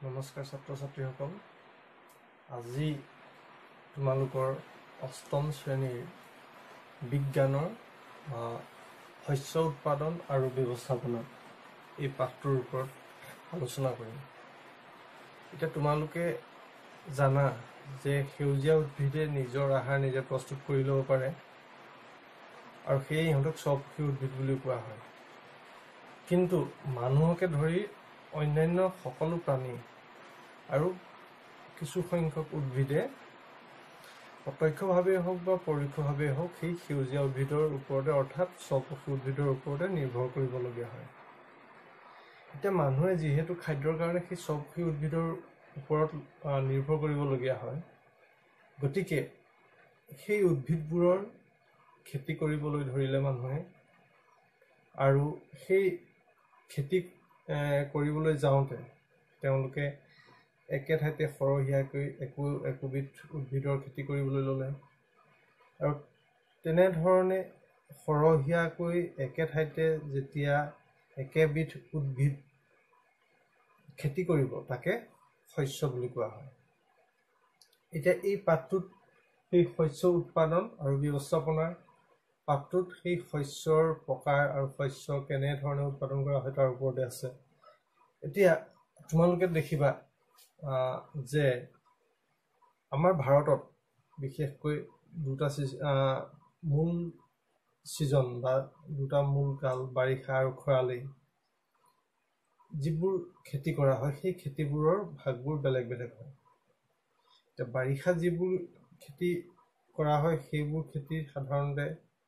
নমস্কাৰ ছাত্ৰ ছাত্ৰীসকল। আজি তোমালোকৰ অষ্টম শ্ৰেণীৰ বিজ্ঞানৰ শস্য উৎপাদন আৰু ব্যৱস্থাপনা এই পাঠটোৰ ওপৰত আলোচনা কৰিম। এতিয়া তোমালোকে জানা যে সেউজীয়া উদ্ভিদে নিজৰ আহাৰ নিজে প্ৰস্তুত কৰি ল'ব পাৰে আৰু সেয়ে ইহঁতক স্বভোজী উদ্ভিদ বুলি কোৱা হয়। কিন্তু মানুহকে ধৰি অন্যান্য সকলো প্ৰাণী আৰু কিছু সংখ্যক উদ্ভিদে প্ৰত্যক্ষভাৱে হওক বা পৰোক্ষভাৱে হওক সেই সেউজীয়া উদ্ভিদৰ ওপৰতে অৰ্থাৎ স্বভোজী উদ্ভিদৰ ওপৰতে নিৰ্ভৰ কৰিবলগীয়া হয়। এতিয়া মানুহে যিহেতু খাদ্যৰ কাৰণে সেই স্বভোজী উদ্ভিদৰ ওপৰত নিৰ্ভৰ কৰিবলগীয়া হয়, গতিকে সেই উদ্ভিদবোৰৰ খেতি কৰিবলৈ ধৰিলে মানুহে আৰু সেই খেতি কৰিবলৈ যাওঁতে তেওঁলোকে একে ঠাইতে সৰহীয়াকৈ একোবিধ উদ্ভিদৰ খেতি কৰিবলৈ ল'লে আৰু তেনেধৰণে সৰহীয়াকৈ একে ঠাইতে যেতিয়া একেবিধ উদ্ভিদ খেতি কৰিব তাকে শস্য বুলি কোৱা হয়। এতিয়া এই পাঠটোত সেই শস্য উৎপাদন আৰু ব্যৱস্থাপনাৰ পাঠটোত সেই শস্যৰ প্ৰকাৰ আৰু শস্য কেনেধৰণে উৎপাদন কৰা হয় তাৰ ওপৰতে আছে। এতিয়া তোমালোকে দেখিবা যে আমাৰ ভাৰতত বিশেষকৈ দুটা মূল ছিজন বা দুটা মূল কাল বাৰিষা আৰু খৰালি যিবোৰ খেতি কৰা হয় সেই খেতিবোৰৰ ভাগবোৰ বেলেগ বেলেগ হয়। এতিয়া বাৰিষা যিবোৰ খেতি কৰা হয় সেইবোৰ খেতি সাধাৰণতে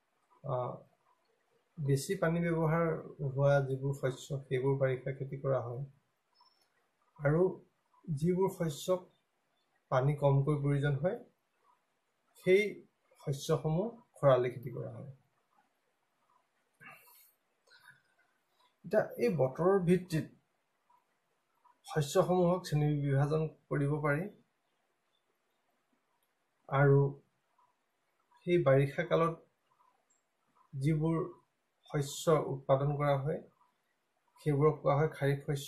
বেছি পানী ব্যৱহাৰ হোৱা যিবোৰ শস্য সেইবোৰ বাৰিষা খেতি কৰা হয় আৰু যিবোৰ শস্যক পানী কমকৈ প্ৰয়োজন হয় সেই শস্যসমূহ খৰালি খেতি কৰা হয়। এতিয়া এই বতৰৰ ভিত্তিত শস্যসমূহক শ্ৰেণী বিভাজন কৰিব পাৰি আৰু সেই বাৰিষা কালত যিবোৰ শস্য উৎপাদন কৰা হয় সেইবোৰক কোৱা হয় খাৰিফ শস্য।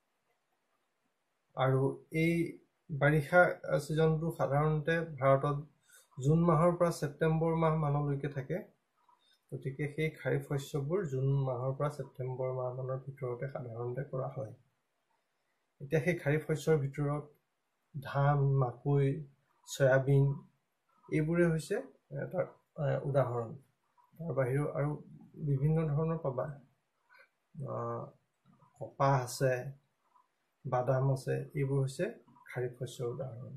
আৰু এই বাৰিষা ছিজনটো সাধাৰণতে ভাৰতত জুন মাহৰ পৰা ছেপ্টেম্বৰ মাহ মানলৈকে থাকে, গতিকে সেই খাৰিফ শস্যবোৰ জুন মাহৰ পৰা ছেপ্টেম্বৰ মাহ মানৰ ভিতৰতে সাধাৰণতে কৰা হয়। এতিয়া সেই খাৰিফ শস্যৰ ভিতৰত ধান, মাকৈ, চয়াবিন এইবোৰে হৈছে তাৰ উদাহৰণ। তাৰ বাহিৰেও আৰু বিভিন্ন ধৰণৰ পাবা, কপাহ আছে, বাদাম আছে, এইবোৰ হৈছে খাৰিফ শস্যৰ উদাহৰণ।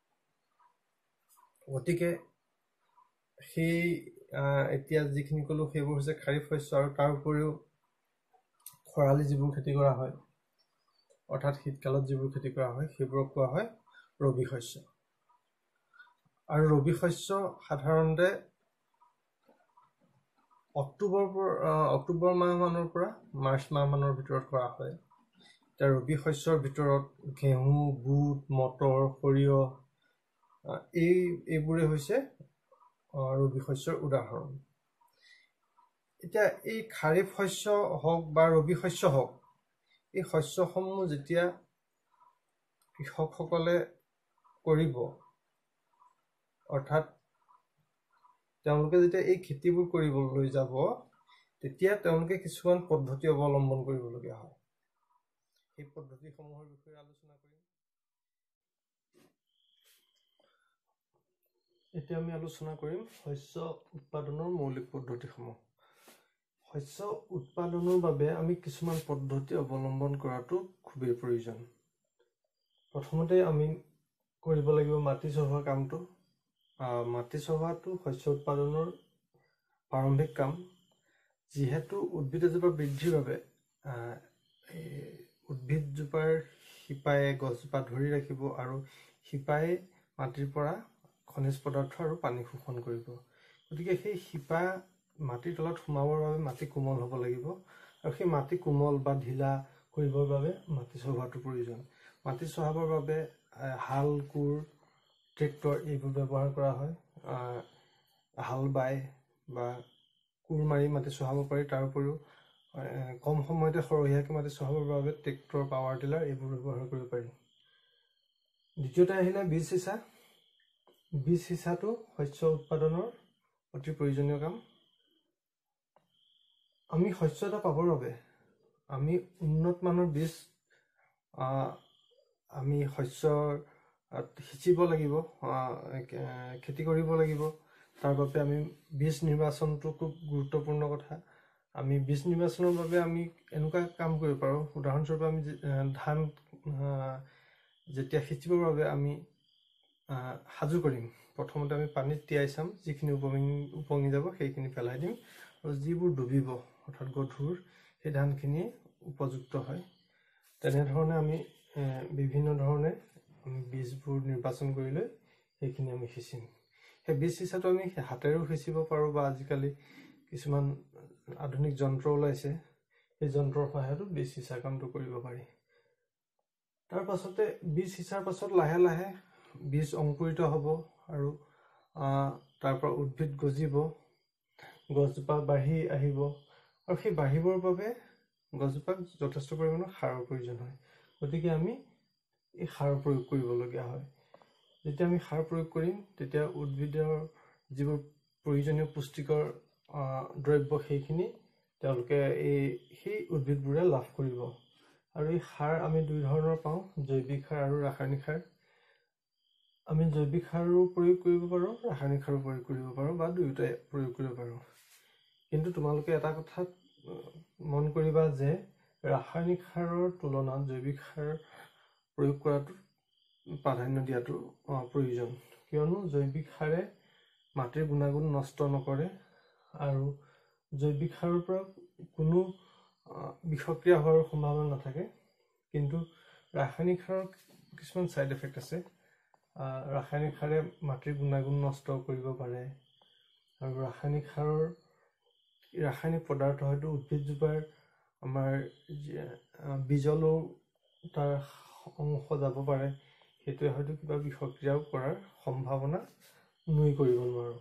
গতিকে সেই এতিয়া যিখিনি ক'লোঁ সেইবোৰ হৈছে খাৰিফ শস্য আৰু তাৰ উপৰিও খৰালি যিবোৰ খেতি কৰা হয় অৰ্থাৎ শীতকালত যিবোৰ খেতি কৰা হয় সেইবোৰক কোৱা হয় ৰবি শস্য। আৰু ৰবি শস্য সাধাৰণতে অক্টোবৰ মাহ মানৰ পৰা মাৰ্চ মাহ মানৰ ভিতৰত কৰা হয়। এতিয়া ৰবি শস্যৰ ভিতৰত ঘেঁহু, বুট, মটৰ, সৰিয়হ এইবোৰে হৈছে ৰবি শস্যৰ উদাহৰণ। এতিয়া এই খাৰিফ শস্য হওক বা ৰবি শস্য হওক, এই শস্যসমূহ যেতিয়া কৃষকসকলে কৰিব অৰ্থাৎ তেওঁলোকে যেতিয়া এই খেতিবোৰ কৰিবলৈ যাব তেতিয়া তেওঁলোকে কিছুমান পদ্ধতি অৱলম্বন কৰিবলগীয়া হয়। সেই পদ্ধতিসমূহৰ বিষয়ে আলোচনা কৰিম। এতিয়া আমি আলোচনা কৰিম শস্য উৎপাদনৰ মৌলিক পদ্ধতিসমূহ। শস্য উৎপাদনৰ বাবে আমি কিছুমান পদ্ধতি অৱলম্বন কৰাটো খুবেই প্ৰয়োজন। প্ৰথমতে আমি কৰিব লাগিব মাটি চহোৱা কামটো। মাটি চহোৱাটো শস্য উৎপাদনৰ প্ৰাৰম্ভিক কাম। যিহেতু উদ্ভিদ এজোপা বৃদ্ধিৰ বাবে উদ্ভিদজোপাৰ শিপাই গছজোপা ধৰি ৰাখিব আৰু শিপাই মাটিৰ পৰা খনিজ পদাৰ্থ আৰু পানী শোষণ কৰিব। গতিকে সেই শিপা মাটিৰ তলত সোমাবৰ বাবে মাটি কোমল হ'ব লাগিব আৰু সেই মাটি কোমল বা ঢিলা কৰিবৰ বাবে মাটি চহোৱাটো প্ৰয়োজন। মাটি চহাবৰ বাবে হাল, কোৰ, ট্ৰেক্টৰ এইবোৰ ব্যৱহাৰ কৰা হয়। হাল বাই বা কোৰ মাৰি মাটি চহাব পাৰি। তাৰ উপৰিও কম সময়তে সৰহীয়াকৈ মাটি চহাবৰ বাবে ট্ৰেক্টৰ, পাৱাৰ টিলাৰ এইবোৰ ব্যৱহাৰ কৰিব পাৰি। দ্বিতীয়তে আহিলে বীজ সিঁচা। বীজ সিঁচাটো শস্য উৎপাদনৰ অতি প্ৰয়োজনীয় কাম। আমি শস্য এটা পাবৰ বাবে আমি উন্নত মানৰ বীজ আমি শস্যৰ সিঁচিব লাগিব, খেতি কৰিব লাগিব। তাৰ বাবে আমি বীজ নিৰ্বাচনটো খুব গুৰুত্বপূৰ্ণ কথা। আমি বীজ নিৰ্বাচনৰ বাবে আমি এনেকুৱা কাম কৰিব পাৰোঁ। উদাহৰণস্বৰূপে আমি ধান যেতিয়া সিঁচিবৰ বাবে আমি সাজু কৰিম, প্ৰথমতে আমি পানীত তিয়াই চাম, যিখিনি উপঙি যাব সেইখিনি পেলাই দিম, আৰু যিবোৰ ডুবিব অৰ্থাৎ গধুৰ সেই ধানখিনি উপযুক্ত হয়। তেনেধৰণে আমি বিভিন্ন ধৰণে বীজবোৰ নিৰ্বাচন কৰি লৈ সেইখিনি আমি সিঁচিম। সেই বীজ সিঁচাটো আমি হাতেৰেও সিঁচিব পাৰোঁ, বা আজিকালি কিছুমান আধুনিক যন্ত্ৰ ওলাইছে, সেই যন্ত্ৰৰ সহায়তো বীজ সিঁচা কামটো কৰিব পাৰি। তাৰ পাছতে বীজ সিঁচাৰ পাছত লাহে লাহে বীজ অংকুৰিত হ'ব, আৰু তাৰ পৰা উদ্ভিদ গজিব, গছজোপা বাঢ়ি আহিব, আৰু সেই বাঢ়িবৰ বাবে গছজোপাক যথেষ্ট পৰিমাণৰ সাৰৰ প্ৰয়োজন হয়। গতিকে আমি এই সাৰ প্ৰয়োগ কৰিবলগীয়া হয়। যেতিয়া আমি সাৰ প্ৰয়োগ কৰিম, তেতিয়া উদ্ভিদৰ যিবোৰ প্ৰয়োজনীয় পুষ্টিকৰ দ্ৰব্য সেইখিনি তেওঁলোকে সেই উদ্ভিদবোৰে লাভ কৰিব। আৰু এই সাৰ আমি দুই ধৰণৰ পাওঁ, জৈৱিক সাৰ আৰু ৰাসায়নিক সাৰ। আমি জৈৱিক সাৰো প্ৰয়োগ কৰিব পাৰোঁ, ৰাসায়নিক সাৰো প্ৰয়োগ কৰিব পাৰোঁ, বা দুয়োটাই প্ৰয়োগ কৰিব পাৰোঁ। কিন্তু তোমালোকে এটা কথা মন কৰিবা যে ৰাসায়নিক সাৰৰ তুলনাত জৈৱিক সাৰ প্ৰয়োগ কৰাটো প্ৰাধান্য দিয়াটো প্ৰয়োজন। কিয়নো জৈৱিক সাৰে মাটিৰ গুণাগুণ নষ্ট নকৰে, আৰু জৈৱিক সাৰৰ পৰা কোনো বিষক্ৰিয়া হোৱাৰ সম্ভাৱনা নাথাকে। কিন্তু ৰাসায়নিক সাৰৰ কিছুমান ছাইড এফেক্ট আছে। ৰাসায়নিক সাৰে মাটিৰ গুণাগুণ নষ্ট কৰিব পাৰে, আৰু ৰাসায়নিক পদাৰ্থ হয়তো উদ্ভিদজোপাৰ আমাৰ বীজলৈও তাৰ অংশ যাব পাৰে, সেইটোৱে হয়তো কিবা বিষক্ৰিয়াও কৰাৰ সম্ভাৱনা নুই কৰিব নোৱাৰোঁ।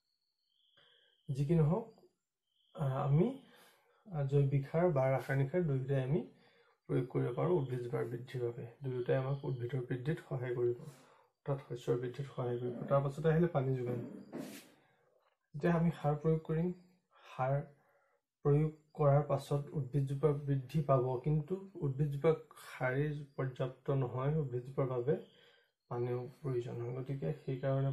যি কি নহওক, আমি জৈৱিক সাৰ বা ৰাসায়নিক সাৰ দুয়োটাই আমি প্ৰয়োগ কৰিব পাৰোঁ উদ্ভিদজোপাৰ বৃদ্ধিৰ বাবে। দুয়োটাই আমাক উদ্ভিদৰ বৃদ্ধিত সহায় কৰিব, অৰ্থাৎ শস্যৰ বৃদ্ধিত সহায় কৰিব। তাৰ পাছতে আহিলে পানী যোগান। যেতিয়া আমি সাৰ প্ৰয়োগ কৰিম, সাৰ প্ৰয়োগ কৰাৰ পাছত উদ্ভিদজোপা বৃদ্ধি পাব, কিন্তু উদ্ভিদজোপাক সাৰেই পৰ্যাপ্ত নহয়, উদ্ভিদজোপাৰ বাবে পানীও প্ৰয়োজন হয়। গতিকে সেইকাৰণে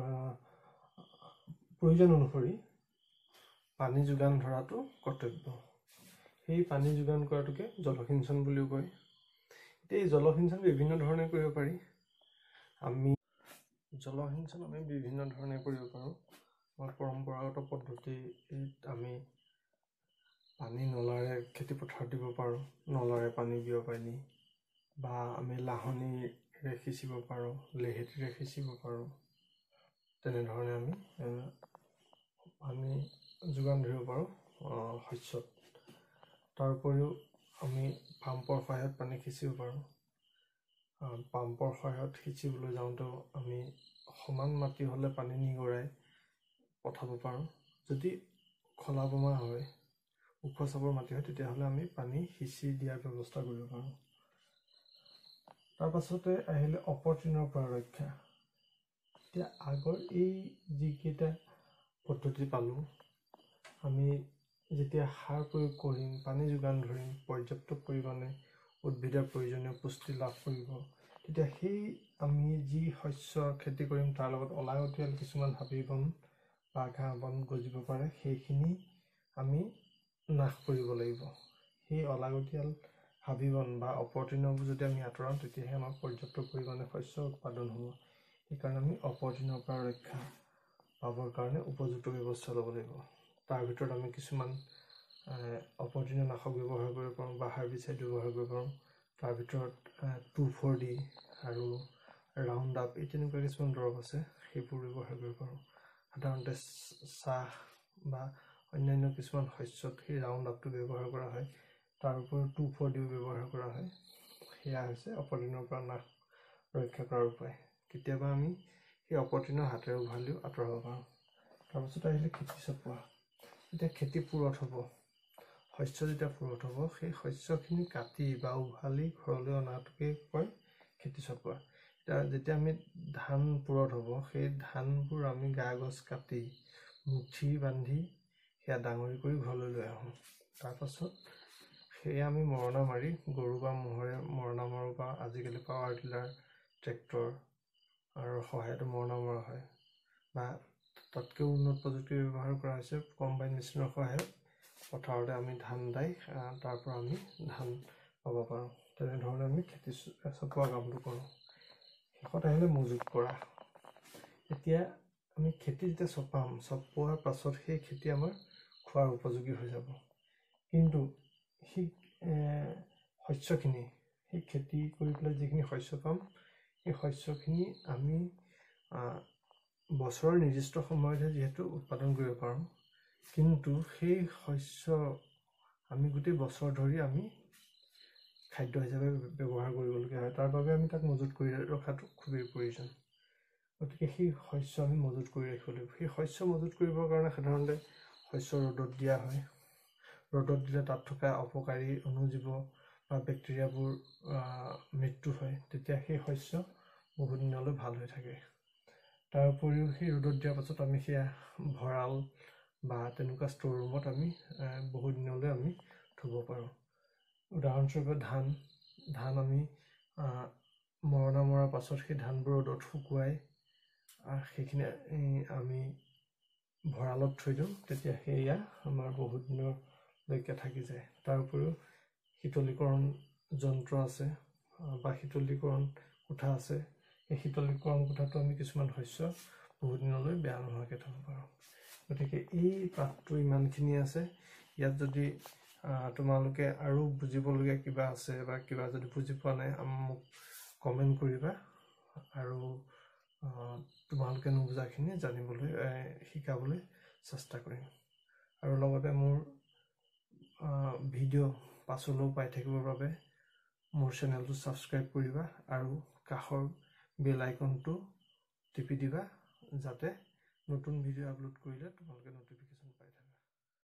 প্ৰয়োজন অনুসৰি পানী যোগান ধৰাটো কৰ্তব্য। সেই পানী যোগান কৰাটোকে জলসিঞ্চন বুলিও কয়। এতিয়া এই জলসিঞ্চন বিভিন্ন ধৰণে কৰিব পাৰি। জলসিঞ্চন আমি বিভিন্ন ধৰণে কৰিব পাৰোঁ। আমাৰ পৰম্পৰাগত পদ্ধতিত আমি পানী নলাৰে খেতি পথাৰত দিব পাৰোঁ, নলাৰে পানী বিয়পাই নি, বা আমি লাহনীৰে সিঁচিব পাৰোঁ, লেহেটিৰে সিঁচিব পাৰোঁ। তেনেধৰণে আমি পানী যোগান ধৰিব পাৰোঁ শস্যত। তাৰ উপৰিও আমি পাম্পৰ সহায়ত পানী সিঁচিব পাৰোঁ। পাম্পৰ সহায়ত সিঁচিবলৈ যাওঁতেও আমি সমান মাটি হ'লে পানী নিগৰাই পঠাব পাৰোঁ। যদি খলা বমা হয়, ওখ চাপৰ মাটি হয়, তেতিয়াহ'লে আমি পানী সিঁচি দিয়াৰ ব্যৱস্থা কৰিব পাৰোঁ। তাৰ পাছতে আহিলে অপতৃণৰ পৰা ৰক্ষা। এতিয়া আগৰ এই যিকেইটা পদ্ধতি পালোঁ, আমি যেতিয়া সাৰ প্ৰয়োগ কৰিম, পানী যোগান ধৰিম, পৰ্যাপ্ত পৰিমাণে উদ্ভিদৰ প্ৰয়োজনীয় পুষ্টি লাভ কৰিব, তেতিয়া সেই আমি যি শস্য খেতি কৰিম তাৰ লগত অলাগতিয়াল কিছুমান হাবি বন বা ঘাঁহ বন গজিব পাৰে, সেইখিনি আমি নাশ কৰিব লাগিব। সেই অলাগতিয়াল হাবি বন বা অপতৃণবোৰ যদি আমি আঁতৰাওঁ, তেতিয়াহে আমাৰ পৰ্যাপ্ত পৰিমাণে শস্য উৎপাদন হ'ব। সেইকাৰণে আমি অপতৃণৰ পৰা ৰক্ষা পাবৰ কাৰণে উপযুক্ত ব্যৱস্থা ল'ব লাগিব। তাৰ ভিতৰত আমি কিছুমান অপতৃণ নাশক ব্যৱহাৰ কৰিব পাৰোঁ বা হাৰ্বিচাইড ব্যৱহাৰ কৰিব পাৰোঁ। তাৰ ভিতৰত 2,4-D আৰু ৰাউণ্ড আপ, এই তেনেকুৱা কিছুমান দৰৱ আছে, সেইবোৰ ব্যৱহাৰ কৰিব পাৰোঁ। সাধাৰণতে চাহ বা অন্যান্য কিছুমান শস্যত সেই ৰাউণ্ড আপটো ব্যৱহাৰ কৰা হয়। তাৰ উপৰিও 2,4-D ব্যৱহাৰ কৰা হয়। সেয়া হৈছে অপতৃণৰ পৰা ৰক্ষা কৰাৰ উপায়। কেতিয়াবা আমি সেই অপতৃণ হাতেৰে উভালিও আঁতৰাব পাৰোঁ। তাৰপিছত আহিলে খেতি চপোৱা। যেতিয়া খেতি পুৰঠ হ'ব, শস্য যেতিয়া পুৰঠ হ'ব, সেই শস্যখিনি কাটি বা উভালি ঘৰলৈ অনাটোকে কয় খেতি চপোৱা। যেতিয়া আমি ধান পুৰত হ'ব সেই ধানবোৰ আমি গা গছ কাটি মুঠি বান্ধি সেয়া ডাঙৰি কৰি ঘৰলৈ লৈ আহোঁ। তাৰপাছত সেয়া আমি মৰণা মাৰি গৰু বা ম'হৰে মৰণা মাৰোঁ বা আজিকালি পাৱাৰ টিলাৰ ট্ৰেক্টৰ আৰু সহায়তো মৰণা মৰা হয় বা তাতকৈ উন্নত প্ৰযুক্তি ব্যৱহাৰ কৰা হৈছে কম্বাইন মেচিনৰ সহায়ত পথাৰতে আমি ধান দাই তাৰ পৰা আমি ধান পাব পাৰোঁ। তেনেধৰণে আমি খেতি চপোৱা কামটো কৰোঁ। শেষত আহিলে মজুত কৰা। এতিয়া আমি খেতি যেতিয়া চপোৱাৰ পাছত সেই খেতি আমাৰ খোৱাৰ উপযোগী হৈ যাব। কিন্তু সেই শস্যখিনি সেই খেতি কৰি পেলাই যিখিনি শস্য পাম সেই শস্যখিনি আমি বছৰৰ নিৰ্দিষ্ট সময়তহে যিহেতু উৎপাদন কৰিব পাৰোঁ, কিন্তু সেই শস্য আমি গোটেই বছৰ ধৰি আমি খাদ্য হিচাপে ব্যৱহাৰ কৰিবলগীয়া হয়। তাৰ বাবে আমি তাক মজুত কৰি ৰখাটো খুবেই প্ৰয়োজন। গতিকে সেই শস্য আমি মজুত কৰি ৰাখিব লাগিব। সেই শস্য মজুত কৰিবৰ কাৰণে সাধাৰণতে শস্য ৰ'দত দিয়া হয়। ৰ'দত দিলে তাত থকা অপকাৰী অণুজীৱ বা বেক্টেৰিয়াবোৰ মৃত্যু হয়। তেতিয়া সেই শস্য বহু দিনলৈ ভাল হৈ থাকে। তাৰ উপৰিও সেই ৰ'দত দিয়াৰ পাছত আমি সেয়া ভঁৰাল বা তেনেকুৱা ষ্ট'ৰ ৰুমত আমি বহু দিনলৈ আমি থ'ব পাৰোঁ। উদাহৰণস্বৰূপে ধান আমি মৰণা মৰাৰ পাছত সেই ধানবোৰ ৰ'দত শুকুৱাই সেইখিনি আমি ভঁৰালত থৈ দিওঁ। তেতিয়া সেয়া আমাৰ বহুত দিনলৈকে থাকি যায়। তাৰ উপৰিও শীতলীকৰণ যন্ত্ৰ আছে বা শীতলীকৰণ কোঠা আছে। সেই শীতলীকৰণ কোঠাটো আমি কিছুমান শস্য বহুত দিনলৈ বেয়া নোহোৱাকৈ থ'ব পাৰোঁ। গতিকে এই পাঠটো ইমানখিনি আছে। ইয়াত যদি তোমালোকে আৰু বুজিবলগীয়া কিবা আছে বা কিবা যদি বুজি পোৱা নাই মোক কমেণ্ট কৰিবা আৰু তোমালোকে নুবুজাখিনি জানিবলৈ শিকাবলৈ চেষ্টা কৰিম। আৰু লগতে মোৰ ভিডিঅ' পাছলৈও পাই থাকিবৰ বাবে মোৰ চেনেলটো ছাবস্ক্ৰাইব কৰিবা আৰু কাষৰ বেল আইকনটো টিপি দিবা যাতে নতুন ভিডিঅ' আপলোড কৰিলে তোমালোকে নটিফিকেশ্যন